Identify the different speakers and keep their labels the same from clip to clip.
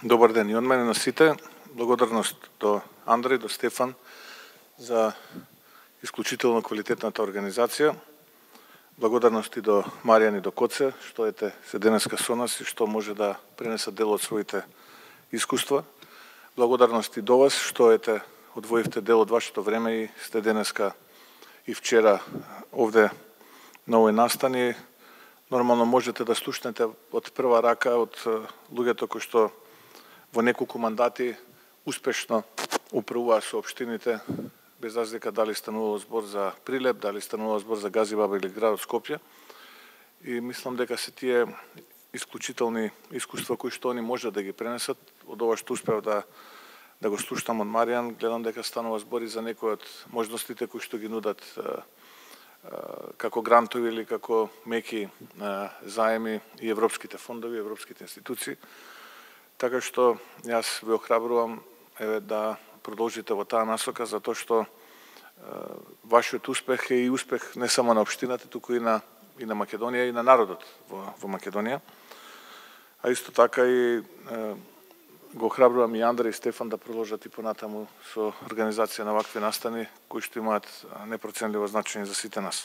Speaker 1: Добар ден и од мене на сите. Благодарност до Андреј, до Стефан за исклучително квалитетната организација. Благодарност и до Маријан и до Коце, што ете се денеска со нас и што може да пренесат дел од своите искуства. Благодарност и до вас, што ете одвоивте дел од вашето време и сте денеска и вчера овде на овој настан. Нормално можете да слушнете од прва рака од луѓето кои што во неколку мандати успешно управуваа со општините, без разлика дали станувало збор за Прилеп, дали станувало збор за Газибаба или градот Скопје. И мислам дека се тие исклучителни искуства кои што они можат да ги пренесат. Од ова што успеав да го слушам од Маријан, гледам дека станува збори за некои од можностите кои што ги нудат како грантови или како меки заеми и европските фондови, европските институции. Така што јас ве охрабрувам да продолжите во таа насока, затоа што вашиот успех е и успех не само на општината, туку и на Македонија и на народот во Македонија. А исто така и го охрабрувам и Андреј и Стефан да продолжат и понатаму со организација на вакви настани кои што имаат непроценливо значење за сите нас.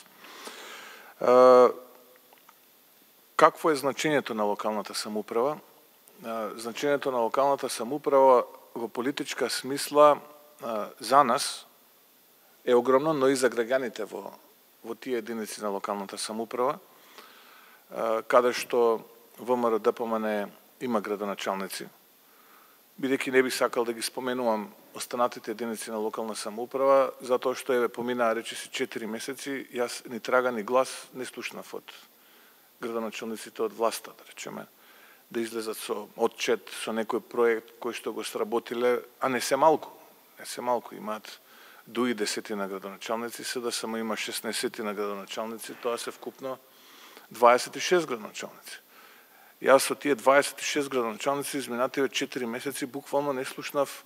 Speaker 1: Какво е значењето на локалната самоуправа? Значењето на локалната самоуправа во политичка смисла за нас е огромно, но и за граѓаните во тие единици на локалната самоуправа, каде што ВМРО ДПМН има градоначалници. Бидејќи не би сакал да ги споменувам останатите единици на локална самоуправа, затоа што поминаа речиси 4 месеци, јас ни трага ни глас не слушнав од градоначалниците од власта, да речеме, да излезат со отчет, со некој проект кој што го сработиле, а не се малку. Не се малку, имаат дуи 10 градоначалници, СДСМ има 16 градоначалници, тоа се вкупно 26 градоначалници. Јас од тие 26 градоначалници изминативе 4 месеци буквално не слушнав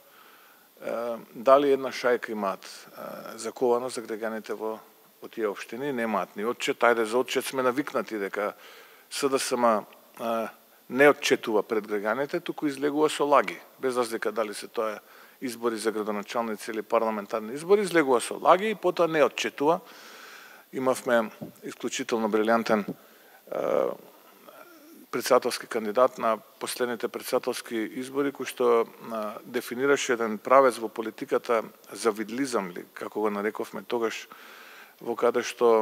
Speaker 1: дали една шајка имаат заковано за граѓаните во тие општини, немаат ни отчет. Ајде, за отчет сме навикнати дека СДСМ не отчетува пред граѓаните, туку излегува со лаги, без разлика дали се тоа избори за градоначалници или парламентарни избори, излегува со лаги и потоа не отчетува. Имавме исклучително брилјантен председателски кандидат на последните председателски избори, кој што дефинираше еден правец во политиката за видлизам, ли, како го нарековме тогаш, во каде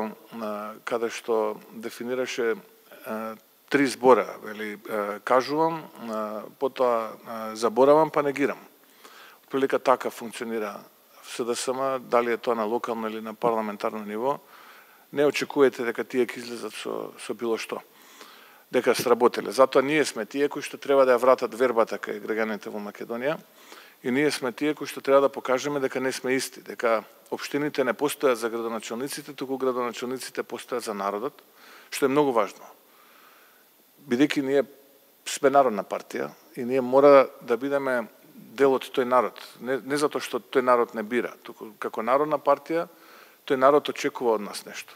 Speaker 1: што дефинираше 3 збора, вели, кажувам, потоа заборавам, па негирам. Прилика така функционира СДСМ, дали е тоа на локално или на парламентарно ниво. Не очекувате дека тие ќе излезат со било што, дека сработеле. Затоа ние сме тие кои што треба да ја вратат вербата кај граѓаните во Македонија и ние сме тие кои што треба да покажеме дека не сме исти, дека општините не постојат за градоначалниците, туку градоначалниците постојат за народот, што е многу важно. Бидејќи ние сме народна партија и ние мора да бидеме дел од тој народ. Не затоа што тој народ не бира, туку како народна партија, тој народ очекува од нас нешто.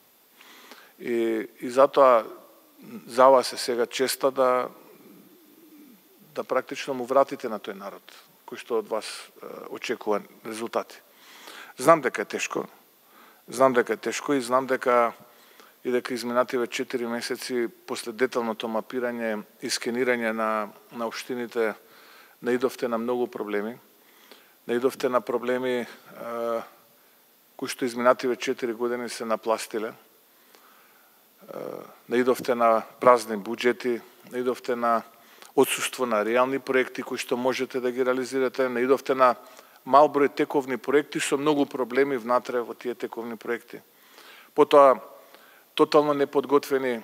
Speaker 1: И затоа за вас е сега честа да практично му вратите на тој народ, кој што од вас очекува резултати. Знам дека е тешко и знам дека изминативе 4 месеци после деталното мапирање и скенирање на општините наидовте на многу проблеми. Наидовте на проблеми кои што изминативе 4 години се напластиле. Наидовте на празни буџети, наидовте на отсуство на реални проекти кои што можете да ги реализирате, наидовте на мал број тековни проекти со многу проблеми внатре во тие тековни проекти. Потоа тотално неподготвени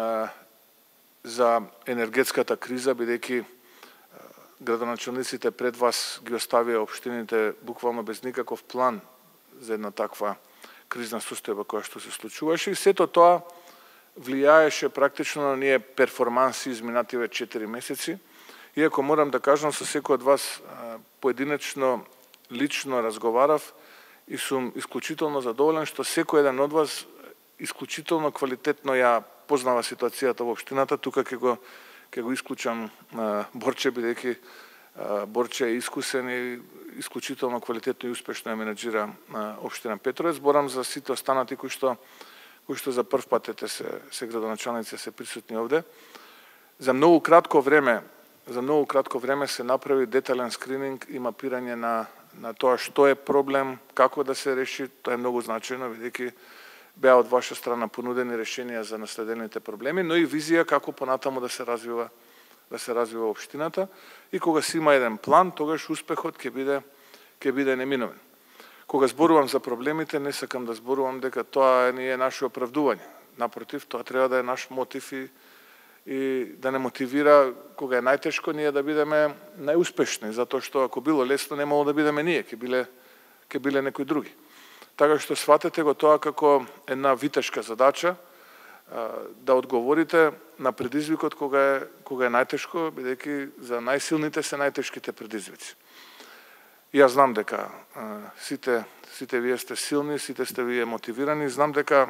Speaker 1: за енергетската криза, бидејќи градоначалниците пред вас ги оставија општините буквално без никаков план за една таква кризна состојба која што се случуваше и сето тоа влијаеше практично на ние перформанси изминативе 4 месеци. Иако морам да кажам, со секој од вас поединечно, лично разговарав и сум исклучително задоволен што секој еден од вас исклучително квалитетно ја познава ситуацијата во општината, тука ќе ќе го исклучам Борче, бидејќи Борче е искусен и исклучително квалитетно и успешно ја менаџира општина Петровец. Зборам за сите останати кои што за прв пат се градоначалници, се присутни овде. За многу кратко време се направи детален скрининг и мапирање на тоа што е проблем, како да се реши. Тоа е многу значајно, бидејќи беа од ваша страна понудени решенија за наследените проблеми, но и визија како понатаму да се развива општината. И кога се има еден план, тогаш успехот ќе биде неминовен. Кога зборувам за проблемите, не сакам да зборувам дека тоа не е наше оправдување. Напротив, тоа треба да е наш мотив и да не мотивира кога е најтешко ние да бидеме најуспешни, затоа што ако било лесно немало да бидеме ние, ќе биле некои други. Така што сватете го тоа како една витешка задача да одговорите на предизвикот кога е најтешко, бидејќи за најсилните се најтешките предизвици. И јас знам дека сите вие сте силни, сите сте вие мотивирани, знам дека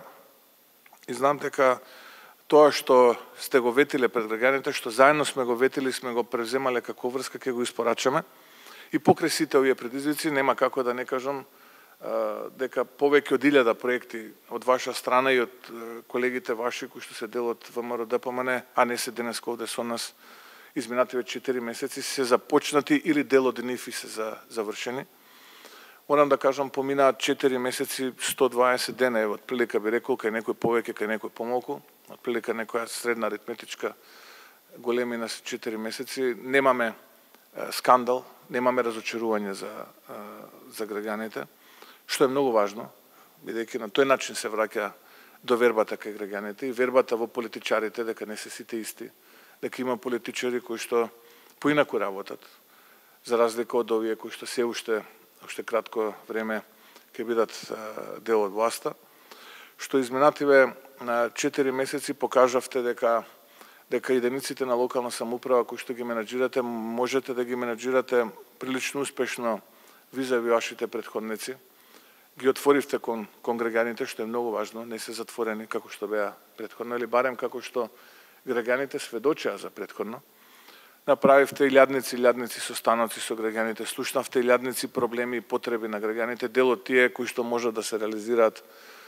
Speaker 1: тоа што сте го ветиле пред граѓаните, што заедно сме го ветили, сме го превземале како врска, ќе го испорачаме. И покрај сите овие предизвици нема како да не кажам дека повеќе од 1000 проекти од ваша страна и од колегите ваши кои што се дел од ВМРО-ДПМН, а не се денеска овде со нас, изминативе 4 месеци се започнати или дел од нив и се завршени. Морам да кажам, поминаат 4 месеци, 120 дена, од прилика би рекол, кај некој повеќе, кај некој помалку, од прилика некоја средна аритметичка големина се 4 месеци. Немаме скандал, немаме разочарување за граѓаните, што е многу важно, бидејќи на тој начин се враќа довербата кај граѓаните и вербата во политичарите дека не се сите исти, дека има политичари кои што поинаку работат, за разлика од овие кои што се уште кратко време ќе бидат дел од власта, што изминативе 4 месеци покажавте дека единиците на локална самоуправа кои што ги менаџирате, можете да ги менаџирате прилично успешно визави вашите претходници. Ги отворивте кон граѓаните, што е многу важно, не се затворени како што беа претходно, или барем како што граѓаните сведочеа за претходно. Направивте илјадници состаноци со граѓаните, слушнавте илјадници проблеми и потреби на граѓаните, дел од тие кои што можат да се реализираат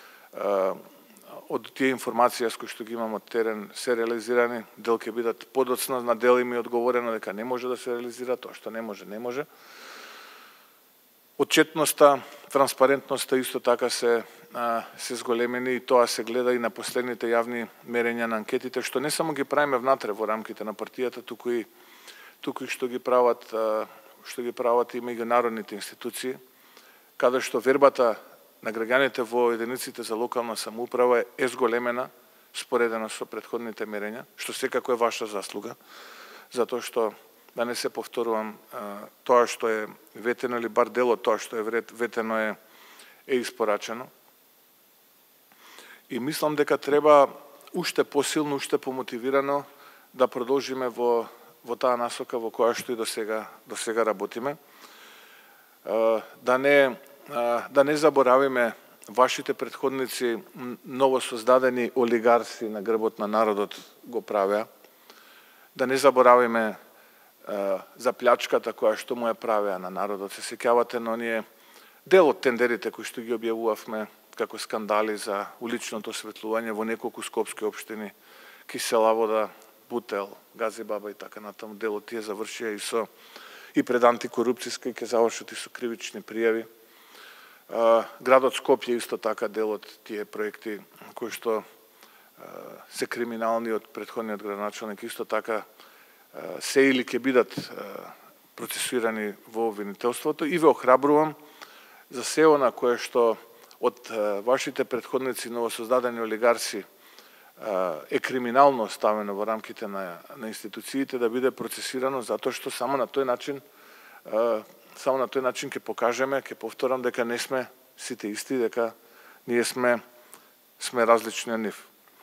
Speaker 1: од тие информации кои што ги имам од терен се реализирани, дел ќе бидат подоцна, на дел им е одговорено дека не може да се реализира, тоа што не може. Отчетноста, транспарентноста исто така се зголемени и тоа се гледа и на последните јавни мерења на анкетите, што не само ги правиме внатре во рамките на партијата, туку и што ги прават и меѓународните институции, каде што вербата на граѓаните во единиците за локална самоуправа е зголемена споредено со претходните мерења, што секако е ваша заслуга, затоа што да не се повторувам, тоа што е ветено или бар дел од тоа што е ветено е испорачено. И мислам дека треба уште посилно, уште помотивирано да продолжиме во таа насока во која што и до сега работиме. Да не заборавиме вашите претходници, ново создадени олигарси на грбот на народот го правеа. Да не заборавиме за плячката која што му ја правеа на народот. Се сеќавате на оние дел од тендерите кои што ги објавувавме како скандали за уличното осветлување во неколку скопски општини, Кисела вода, Бутел, Газибаба и така натаму. Дел од тие завршија и пред антикорупцијска и ќе завршат и со кривични пријави. Градот Скопје исто така дел од тие проекти кои што се криминални од претходниот градоначалник, исто така се или ќе бидат процесуирани во обвинителството, и ве охрабрувам за се она кое што од вашите претходници новосоздадени олигарси е криминално оставено во рамките на институциите да биде процесирано, затоа што само на тој начин ќе покажеме, ќе повторам дека не сме сите исти, дека ние сме различни од нив.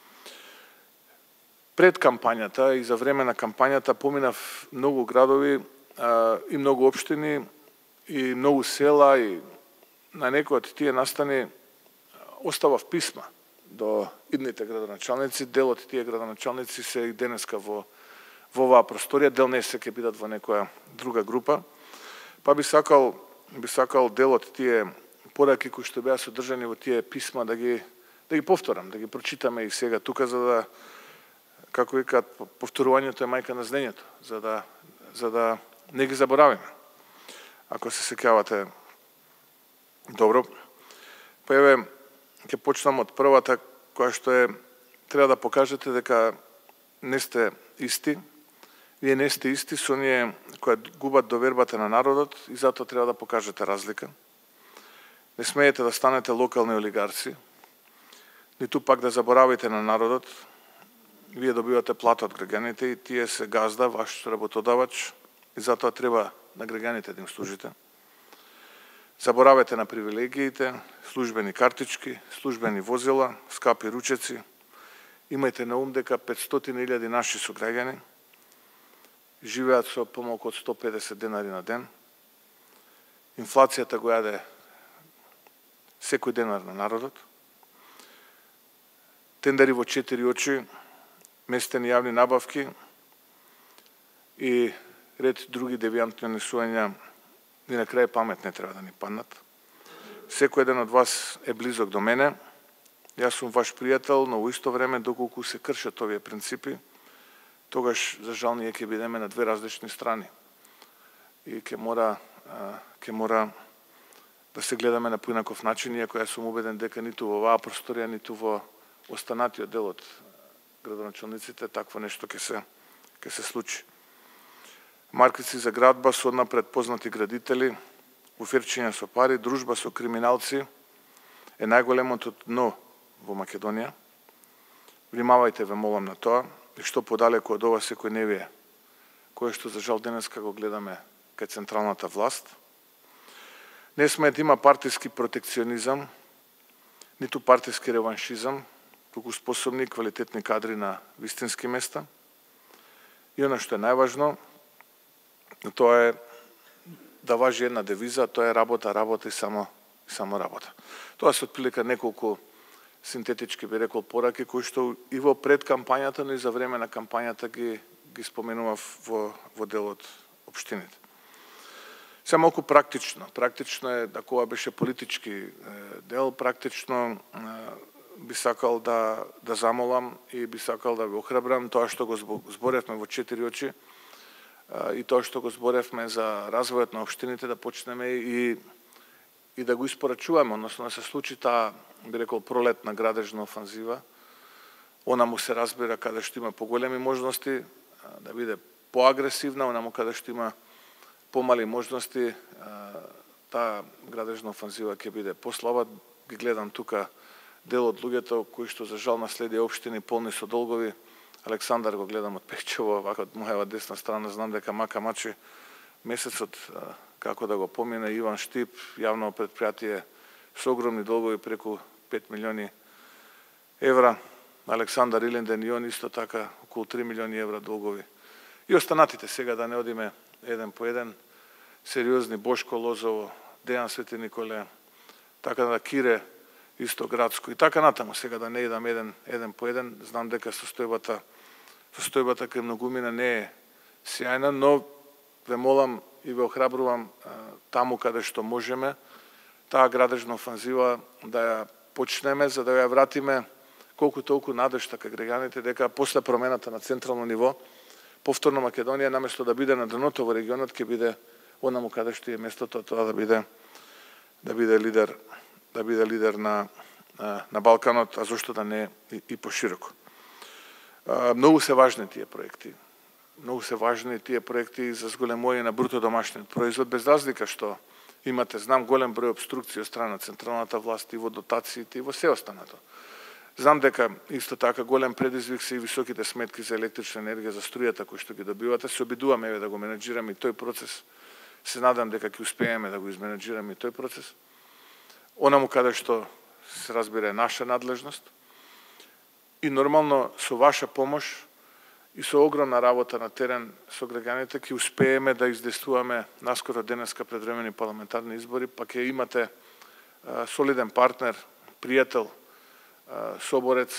Speaker 1: Пред кампањата и за време на кампањата поминав многу градови и многу општини и многу села, и на некои од тие настани оставав писма до идните градоначалници. Дел од тие градоначалници се и денеска во во оваа просторија, дел не се ќе бидат во некоја друга група. Па би сакал дел од тие пораки кои што беа содржани во тие писма да ги повторам, да ги прочитаме и сега тука, за да, како викаат, повторувањето е мајка на знаењето, за да не ги заборавиме. Ако се сеќавате добро. Па еве, ќе почнам од првата, која што е, треба да покажете дека не сте исти. Вие не сте исти со оние кои губат довербата на народот и затоа треба да покажете разлика. Не смеете да станете локални олигарци, ниту пак да заборавите на народот. Вие добивате плата од граѓаните и тие се газда, ваш работодавач, и затоа треба на граѓаните да им служите. Заборавете на привилегиите, службени картички, службени возила, скапи ручеци. Имајте на ум дека 500.000 наши сограѓани живеат со помалку од 150 денари на ден. Инфлацијата го јаде секој денар на народот. Тендери во 4 очи, местени јавни набавки и ред други девијантни несувања, ни на крај памет не треба да ни паднат. Секој еден од вас е близок до мене. Јас сум ваш пријател, но во исто време, доколку се кршат овие принципи, тогаш, за жал, ние ќе бидеме на две различни страни. И ќе мора да се гледаме на поинаков начин, иако јас сум убеден дека ниту во оваа просторија, ниту во останатиот дел од градоначалниците такво нешто ќе се случи. Маркици за градба со однапред познати градители, уфирчиња со пари, дружба со криминалци е најголемото дно во Македонија. Внимавајте, ве молам, на тоа, и што подалеку од ова секој невие, кое што за жал денеска го гледаме кај централната власт. Не сме да има партиски протекционизам, ниту партиски реваншизам, туку способни и квалитетни кадри на вистински места. И она што е најважно, тоа е да важи една девиза, тоа е работа, работа и само работа. Тоа се отприлика неколку синтетички, би рекол, пораки, кои што и во пред кампањата, но и за време на кампањата ги споменував во дел од општините. Се малку практично. Практично е, ако ова беше политички дел, практично би сакал да замолам и би сакал да ви охрабрам тоа што го зборевме во 4 очи и тоа што го зборевме за развојот на општините, да почнеме и да го испорачуваме, односно да се случи таа, би рекол, пролетна градежна офанзива. Она му се разбира каде што има поголеми можности, да биде поагресивна, она му каде што има помали можности, таа градежна офанзива ќе биде послаба. Ги гледам тука дел од луѓето кои што за жал наследи општини полни со долгови. Александар го гледам од Печево, вака од мојава десна страна, знам дека мака мачи месецот како да го помине. Иван Штип, јавно предпријатие со огромни долгови, преку 5 милиони евра. Александар Илинден и он исто така околу 3 милиони евра долгови. И останатите сега да не одиме еден по еден, сериозни, Бошко Лозово, Дејан Свети Николе, така да Кире, исто градско и така натаму. Сега да не идам еден по еден, знам дека состојбата кај многумина не е сјајна, но ве молам и ве охрабрувам таму каде што можеме, таа градежна офанзива да ја почнеме, за да ја вратиме колку толку надежта кај граѓаните дека после промената на централно ниво, повторно Македонија, наместо да биде на дното во регионот, ќе биде онаму каде што е местото, тоа да биде лидер на Балканот, а зошто да не и пошироко. Многу се важни тие проекти. Многу се важни тие проекти за зголемување на бруто домашниот производ, без разлика што имате, знам, голем број обструкции од страна на централната власт и во дотациите и во се останато. Знам дека исто така голем предизвик се и високите сметки за електрична енергија, за струјата кои што ги добивате. Се обидуваме да го менеджираме и тој процес. Се надам дека ќе успееме да го изменеджираме и тој процес. Онаму каде што се разбира е наша надлежност. И нормално со ваша помош и со огромна работа на терен со граѓаните ќе успееме да издействуваме наскоро денеска предвремени парламентарни избори, па ќе имате солиден партнер, пријател, соборец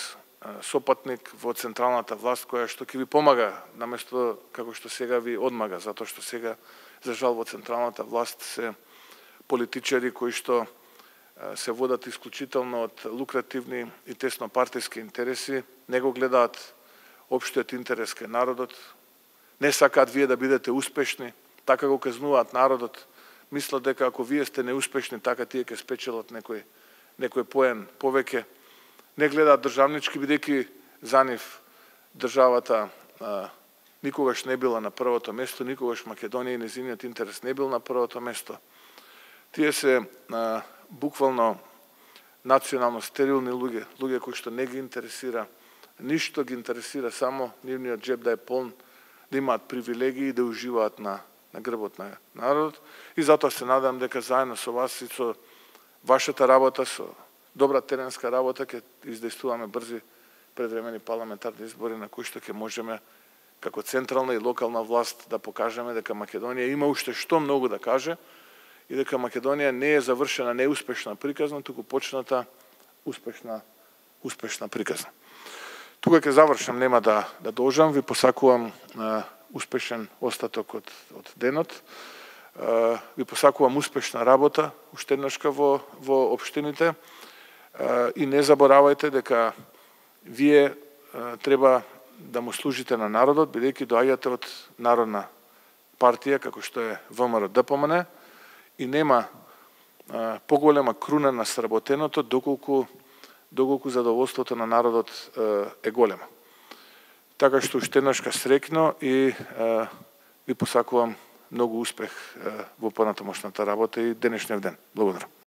Speaker 1: сопатник во централната власт која што ќе ви помага наместо како што сега ви одмага, затоа што сега за жал во централната власт се политичари кои што се водат исклучително од лукративни и теснопартиски интереси, не го гледаат општиот интерес кај народот, не сакаат вие да бидете успешни, така го казнуваат народот, мислат дека ако вие сте неуспешни, така тие ќе спечелат некој поен повеќе, не гледаат државнички, бидејќи за нив државата никогаш не била на првото место, никогаш Македонија и незиниот интерес не бил на првото место. Тие се буквално национално стерилни луѓе кои што не ги интересира, ништо ги интересира, само нивниот джеб да е полн, да имаат привилегии и да уживаат на грбот на народот. И затоа се надам дека заедно со вас и со вашата работа, со добра теренска работа, ќе издействуваме брзи предвремени парламентарни избори на кои што ќе можеме како централна и локална власт да покажеме дека Македонија има уште што многу да каже и дека Македонија не е завршена неуспешна приказна, туку почната успешна приказна. Тука ќе завршам, нема да должам, ви посакувам успешен остаток од денот. Ви посакувам успешна работа уште еднашка во општините и не заборавајте дека вие треба да му служите на народот, бидејќи доаѓате од Народна партија како што е ВМРО-ДПМН и нема поголема круна на сработеното доколку задоволството на народот е големо. Така што уште еднашка среќно и ви посакувам многу успех во понатамошната работа и денешниот ден. Благодарам.